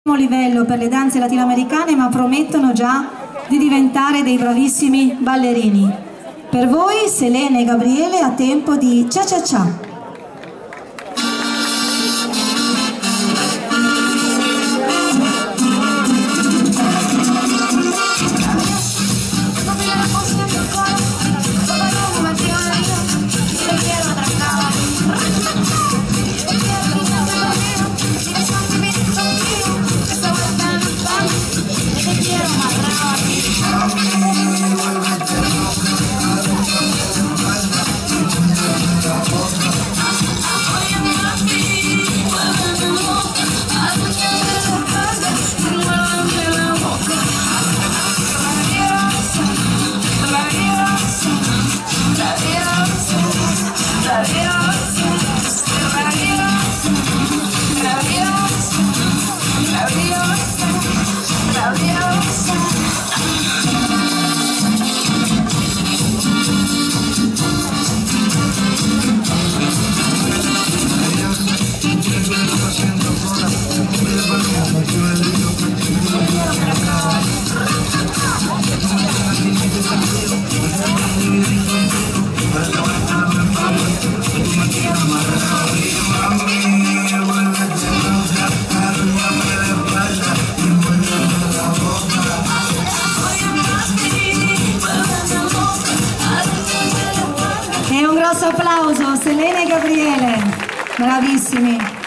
livello per le danze latinoamericane, ma promettono già di diventare dei bravissimi ballerini. Per voi Selene e Gabriele a tempo di Cia Cia Cia. E un grosso applauso, Selene e Gabriele, bravissimi.